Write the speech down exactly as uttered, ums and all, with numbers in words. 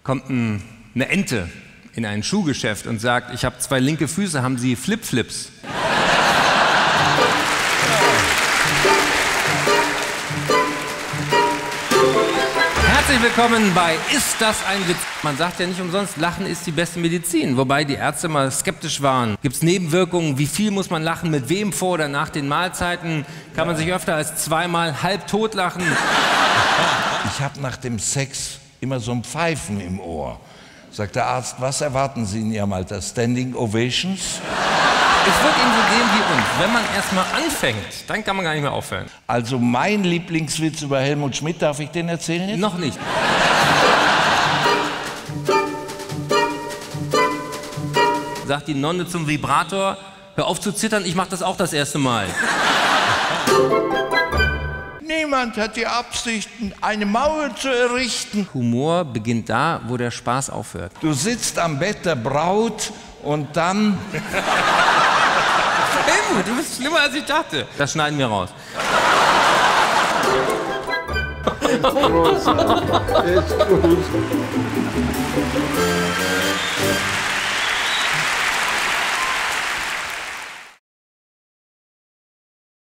kommt ein, eine Ente in ein Schuhgeschäft und sagt, ich habe zwei linke Füße, haben Sie Flipflips? Herzlich willkommen bei Ist das ein Witz? Man sagt ja nicht umsonst, Lachen ist die beste Medizin. Wobei die Ärzte mal skeptisch waren. Gibt es Nebenwirkungen? Wie viel muss man lachen? Mit wem vor oder nach den Mahlzeiten? Kann man sich öfter als zweimal halb tot lachen? Ich habe nach dem Sex immer so ein Pfeifen im Ohr. Sagt der Arzt, was erwarten Sie in Ihrem Alter? Standing Ovations? Es wird Ihnen so gehen wie uns. Wenn man erst mal anfängt, dann kann man gar nicht mehr aufhören. Also mein Lieblingswitz über Helmut Schmidt, darf ich den erzählen jetzt? Noch nicht. Sagt die Nonne zum Vibrator, hör auf zu zittern, ich mach das auch das erste Mal. Niemand hat die Absichten, eine Mauer zu errichten. Humor beginnt da, wo der Spaß aufhört. Du sitzt am Bett der Braut und dann... Helmut, du bist schlimmer als ich dachte. Das schneiden wir raus. Ist gut.